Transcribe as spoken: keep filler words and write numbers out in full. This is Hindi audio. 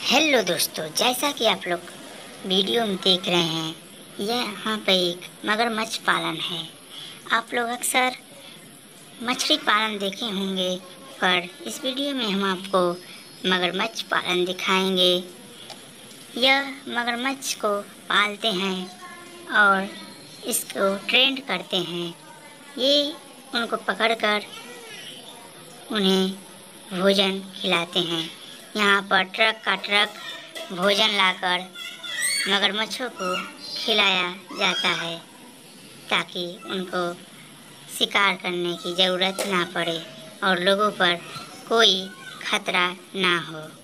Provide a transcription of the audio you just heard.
हेलो दोस्तों, जैसा कि आप लोग वीडियो में देख रहे हैं, यह यहाँ पे एक मगरमच्छ पालन है। आप लोग अक्सर मछली पालन देखे होंगे, पर इस वीडियो में हम आपको मगरमच्छ पालन दिखाएंगे। यह मगरमच्छ को पालते हैं और इसको ट्रेंड करते हैं। ये उनको पकड़कर उन्हें भोजन खिलाते हैं। यहाँ पर ट्रक का ट्रक भोजन लाकर मगरमच्छों को खिलाया जाता है, ताकि उनको शिकार करने की ज़रूरत ना पड़े और लोगों पर कोई खतरा ना हो।